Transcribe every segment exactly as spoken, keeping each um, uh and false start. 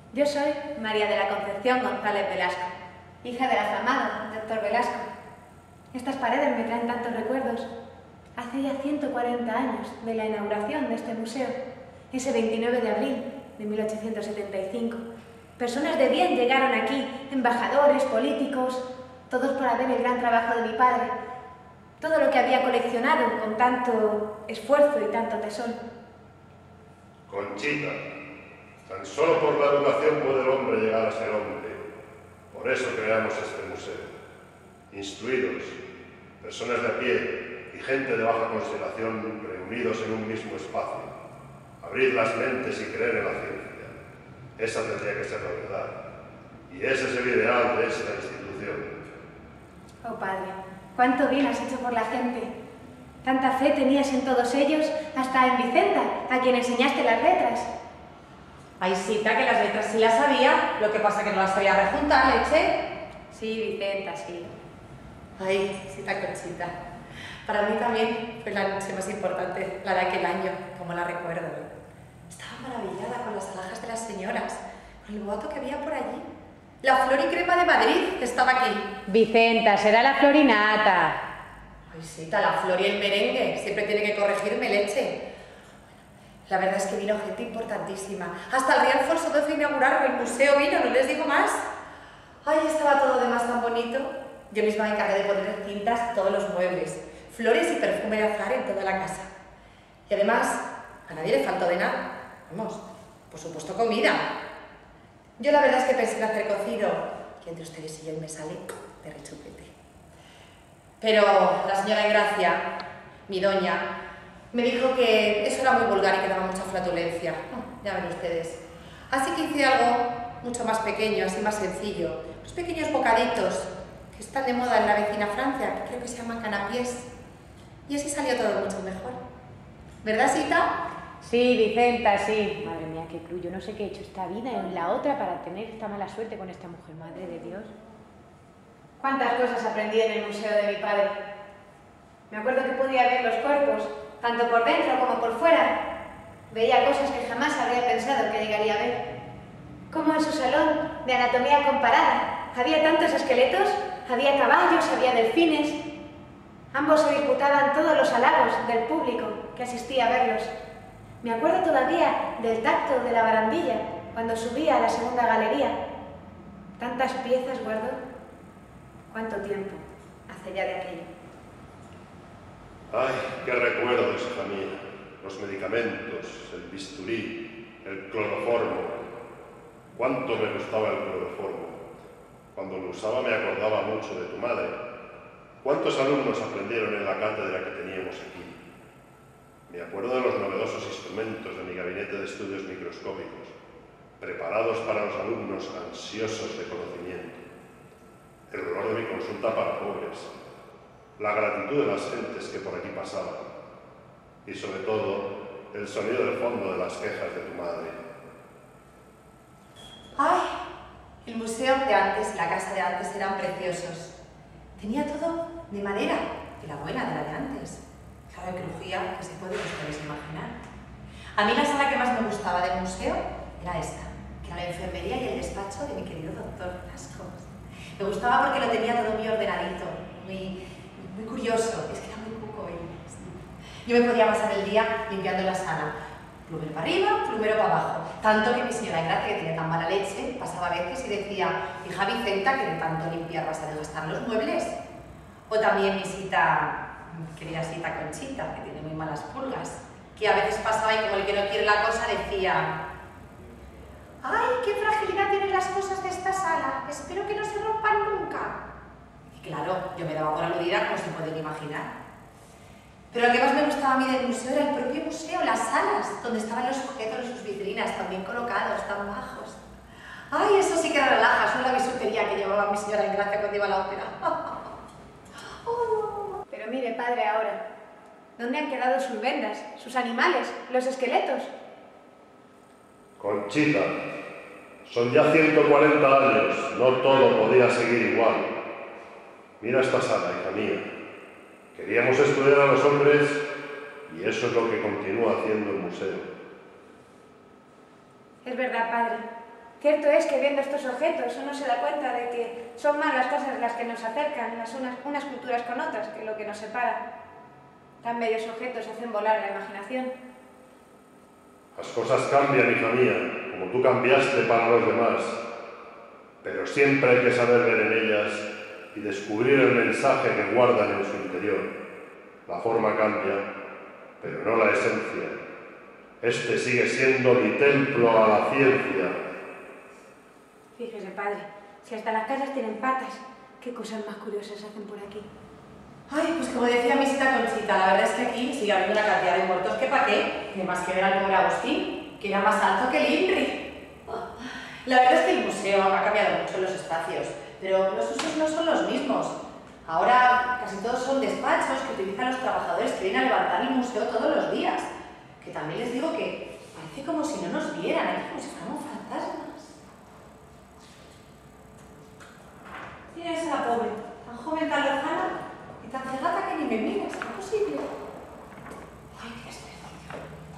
Yo soy María de la Concepción González Velasco, hija del afamado doctor Velasco. Estas paredes me traen tantos recuerdos. Hace ya ciento cuarenta años de la inauguración de este museo, ese veintinueve de abril de mil ochocientos setenta y cinco. Personas de bien llegaron aquí, embajadores, políticos, todos para ver el gran trabajo de mi padre, todo lo que había coleccionado con tanto esfuerzo y tanto tesón. Conchita, tan solo por la educación puede el hombre llegar a ser hombre. Por eso creamos este museo. Instruidos, personas de a pie y gente de baja consideración reunidos en un mismo espacio. Abrir las mentes y creer en la ciencia. Esa tendría que ser la verdad. Y ese es el ideal de esta institución. Oh, Padre, cuánto bien has hecho por la gente. Tanta fe tenías en todos ellos, hasta en Vicenta, a quien enseñaste las letras. Ay, Sita, que las letras sí las sabía, lo que pasa que no las sabía rejuntar, leche. Sí, Vicenta, sí. Ay, Sita Conchita. Para mí también fue la noche más importante, la de aquel año, como la recuerdo. Estaba maravillada con las alhajas de las señoras, con el boato que había por allí. La flor y crema de Madrid estaba aquí. Vicenta, será la florinata. Ay, Sita, la flor y el merengue. Siempre tiene que corregirme, leche. La verdad es que vino gente importantísima. Hasta el rey Alfonso doce inauguraron el museo, vino, no les digo más. Ay, estaba todo demás tan bonito. Yo misma me encargué de poner cintas a todos los muebles, flores y perfume de azahar en toda la casa. Y además, a nadie le faltó de nada. Vamos, por supuesto comida. Yo la verdad es que pensé en hacer cocido, que entre ustedes y yo me sale de rechupete. Pero la señora Gracia, mi doña, me dijo que eso era muy vulgar y que daba mucha flatulencia. Ya ven ustedes. Así que hice algo mucho más pequeño, así más sencillo. Unos pequeños bocaditos que están de moda en la vecina Francia, que creo que se llaman canapiés. Y así salió todo mucho mejor. ¿Verdad, Sita? Sí, Vicenta, sí. Madre mía, qué cruz. Yo no sé qué he hecho esta vida en la otra para tener esta mala suerte con esta mujer. Madre de Dios. Cuántas cosas aprendí en el museo de mi padre. Me acuerdo que podía ver los cuerpos, tanto por dentro como por fuera. Veía cosas que jamás habría pensado que llegaría a ver. Como en su salón de anatomía comparada. Había tantos esqueletos, había caballos, había delfines. Ambos se disputaban todos los halagos del público que asistía a verlos. Me acuerdo todavía del tacto de la barandilla cuando subía a la segunda galería. Tantas piezas guardó. ¿Cuánto tiempo hace ya de aquello? Ay, qué recuerdos, hija mía. Los medicamentos, el bisturí, el cloroformo. Cuánto me gustaba el cloroformo. Cuando lo usaba me acordaba mucho de tu madre. ¿Cuántos alumnos aprendieron en la cátedra que teníamos aquí? Me acuerdo de los novedosos instrumentos de mi gabinete de estudios microscópicos, preparados para los alumnos ansiosos de conocimiento. El olor de mi consulta para pobres, la gratitud de las gentes que por aquí pasaban y, sobre todo, el sonido de fondo de las quejas de tu madre. ¡Ay! El museo de antes y la casa de antes eran preciosos. Tenía todo de madera, de la buena, de la de antes. Claro, crujía, que se puede ustedes imaginar. A mí la sala que más me gustaba del museo era esta, que era la enfermería y el despacho de mi querido doctor Velasco. Me gustaba porque lo tenía todo muy ordenadito, muy, muy curioso. Es que era muy cuco él. Yo me podía pasar el día limpiando la sala. Plumero para arriba, plumero para abajo. Tanto que mi señora Gracia, que tenía tan mala leche, pasaba a veces y decía: hija Vicenta, que de tanto limpiar vas a desgastar los muebles. O también mi Sita, querida Sita Conchita, que tiene muy malas pulgas, que a veces pasaba y como el que no quiere la cosa decía: ¡ay, qué fragilidad tienen las cosas de esta sala! Espero que no se rompan nunca. Y claro, yo me daba por aludida, como se pueden imaginar. Pero lo que más me gustaba a mí del museo era el propio museo, las salas, donde estaban los objetos en sus vitrinas, tan bien colocados, tan bajos. ¡Ay, eso sí que relaja! Son la bisutería que llevaba mi señora en Gracia cuando iba a la ópera. Oh. Pero mire, padre, ahora, ¿dónde han quedado sus vendas, sus animales, los esqueletos? Conchita, son ya ciento cuarenta años, no todo podía seguir igual. Mira esta sala, hija mía. Queríamos estudiar a los hombres y eso es lo que continúa haciendo el museo. Es verdad, padre. Cierto es que viendo estos objetos uno se da cuenta de que son más las cosas las que nos acercan las unas, unas culturas con otras que lo que nos separa. Tan bellos objetos hacen volar la imaginación. Las cosas cambian, hija mía, como tú cambiaste para los demás. Pero siempre hay que saber ver en ellas y descubrir el mensaje que guardan en su interior. La forma cambia, pero no la esencia. Este sigue siendo mi templo a la ciencia. Fíjese, padre, si hasta las casas tienen patas, ¿qué cosas más curiosas hacen por aquí? Ay, pues como decía mi cita Conchita, la verdad es que aquí sigue habiendo una cantidad de muertos que pa' qué, ni más que ver al pobre Agustín, que era más alto que el INRI. La verdad es que el museo ha cambiado mucho los espacios, pero los usos no son los mismos. Ahora casi todos son despachos que utilizan los trabajadores que vienen a levantar el museo todos los días. Que también les digo que parece como si no nos vieran, aquí como si fuéramos fantasmas. Mira esa pobre, tan joven, tan lozana y tan cegata que ni me mira, ¿es posible? Ay, qué desperdicio.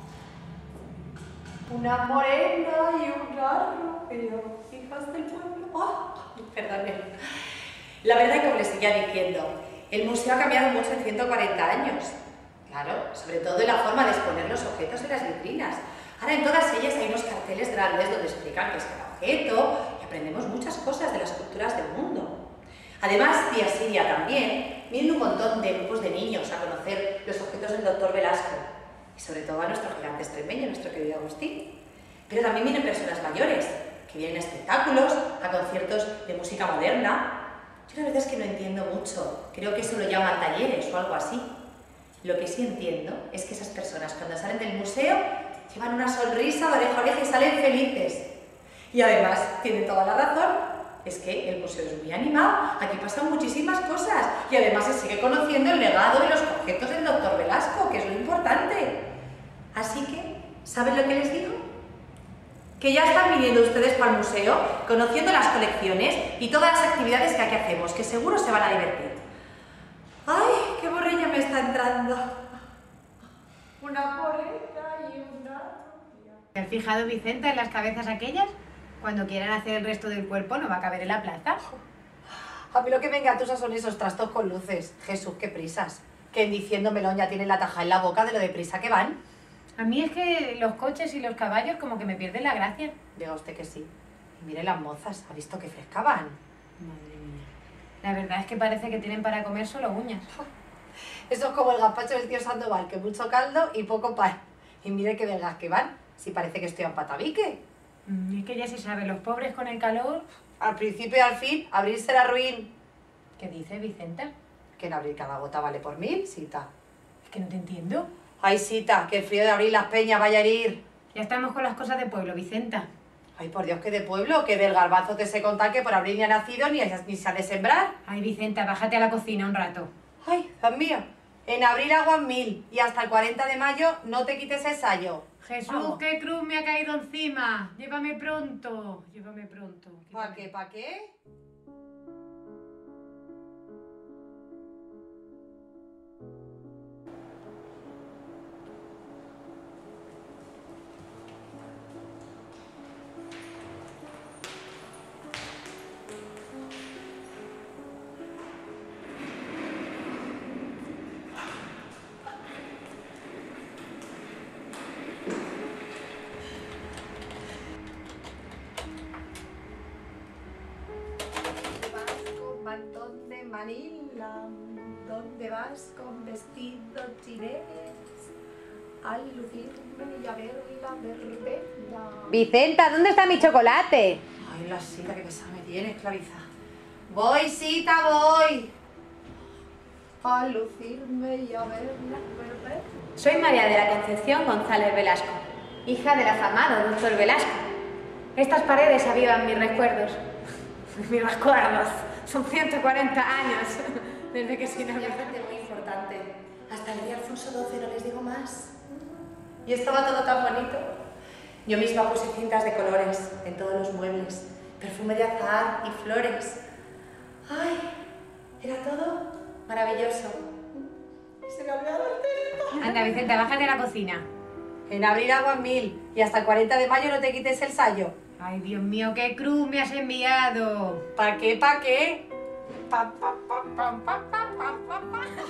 Una morena y una rubia, hijas del pueblo. Oh, perdón. La verdad, como les seguía diciendo, el museo ha cambiado mucho en ciento cuarenta años. Claro, sobre todo en la forma de exponer los objetos en las vitrinas. Ahora en todas ellas hay unos carteles grandes donde explican qué es cada objeto y aprendemos muchas cosas de las culturas del mundo. Además, día sí día también, vienen un montón de grupos de niños a conocer los objetos del doctor Velasco y sobre todo a nuestro gigante extremeño, nuestro querido Agustín. Pero también vienen personas mayores que vienen a espectáculos, a conciertos de música moderna. Yo la verdad es que no entiendo mucho, creo que eso lo llaman talleres o algo así. Lo que sí entiendo es que esas personas cuando salen del museo llevan una sonrisa de oreja a oreja y salen felices. Y además, tienen toda la razón, es que el museo es muy animado, aquí pasan muchísimas cosas y además se sigue conociendo el legado y los objetos del doctor Velasco, que es lo importante. Así que, ¿saben lo que les digo? Que ya están viniendo ustedes para el museo, conociendo las colecciones y todas las actividades que aquí hacemos, que seguro se van a divertir. ¡Ay, qué borrilla me está entrando! Una morena y una rubia. ¿Te has fijado, Vicenta, en las cabezas aquellas? Cuando quieran hacer el resto del cuerpo no va a caber en la plaza. A mí lo que me engatusa son esos trastos con luces. Jesús, qué prisas. Que en diciendo melón ya tienen la taja en la boca de lo deprisa que van. A mí es que los coches y los caballos como que me pierden la gracia. Diga usted que sí. Y mire las mozas, ¿ha visto qué fresca van? Madre mía. La verdad es que parece que tienen para comer solo uñas. Eso es como el gazpacho del tío Sandoval, que mucho caldo y poco pan. Y mire qué delgas que van, si parece que estoy en patabique. Mm, es que ya se sabe, los pobres con el calor... Al principio y al fin, abril será ruin. ¿Qué dice, Vicenta? Que en abril cada gota vale por mil, Sita. Es que no te entiendo. Ay, Sita, que el frío de abril las peñas vaya a herir. Ya estamos con las cosas de pueblo, Vicenta. Ay, por Dios, que de pueblo, que del garbanzo te sé contar que por abril ni ha nacido ni, ni se ha de sembrar. Ay, Vicenta, bájate a la cocina un rato. Ay, Dios mío, en abril aguas mil y hasta el cuarenta de mayo no te quites el sayo. Jesús, Vamos. qué cruz me ha caído encima. Llévame pronto, llévame pronto. ¿Para qué, para qué? Mantón de Manila, ¿dónde vas con vestido chinés? Al lucirme y a ver la verbena. Vicenta, ¿dónde está mi chocolate? Ay, la Sita, qué pesada me tiene, esclaviza. Voy, Sita, voy. Al lucirme y a ver la verbena. Soy María de la Concepción González Velasco, hija del afamado doctor Velasco. Estas paredes avivan mis recuerdos. Mis recuerdos. Son ciento cuarenta años desde que soy Había gente muy importante. Hasta el día Alfonso doce, no les digo más. Y estaba todo tan bonito. Yo misma puse cintas de colores en todos los muebles, perfume de azahar y flores. ¡Ay! Era todo maravilloso. Y se me olvidó el teléfono. Anda, Vicenta, bájate a la cocina. En abril aguas mil y hasta el cuarenta de mayo no te quites el sayo. Ay, Dios mío, qué cruz me has enviado. ¿Pa qué, pa qué? Pa, pa, pa, pa, pa, pa, pa, pa, pa.